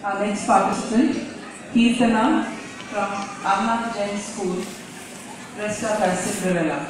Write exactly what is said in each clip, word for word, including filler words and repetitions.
Our next participant, Keerthana from Arnath Jain School, dressed up as Cinderella.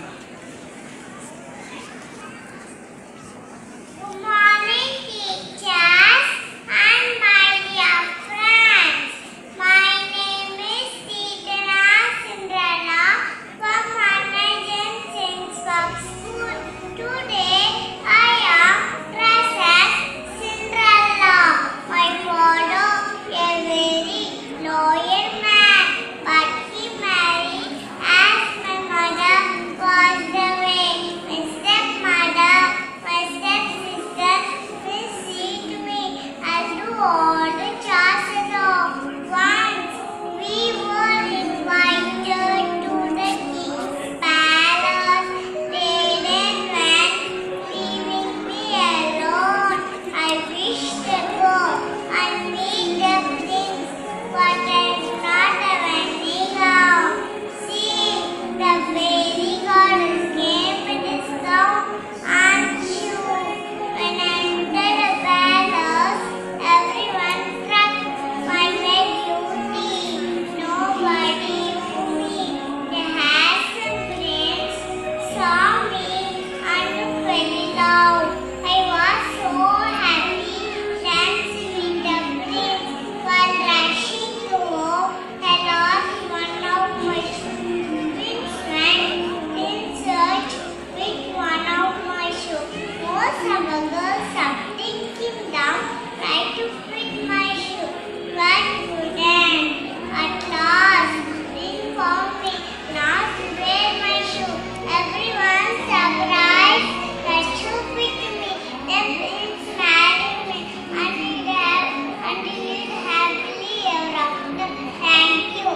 Good morning, teachers and my dear friends. My name is Keerthana Cinderella from Arnath Jain School. Today I am dressed as Cinderella. My father, a very loyal man, but he married as my mother passed away. My stepmother, my stepsister will see to me and do all the chores at home. Once we were invited to the king's palace. They then went, leaving me alone. I wished to go and meet the prince, but I do not have any how. See, the fairy goddess came with a song and shoe. When I entered the palace, everyone struck by my beauty. Nobody knew me. The handsome prince saw me and fell in love. I was so happy dancing with the prince. While rushing to home, I lost one of my shoes. Prince went in search with one of my shoes. Most of the girls of the kingdom tried to fit my shoe, but couldn't. At last, Prince found me not to wear my shoe. Everyone surprised that shoe fit me. Then Prince married me and lived hap- and lived happily ever after. Thank you.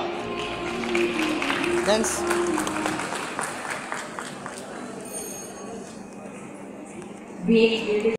Thanks. Being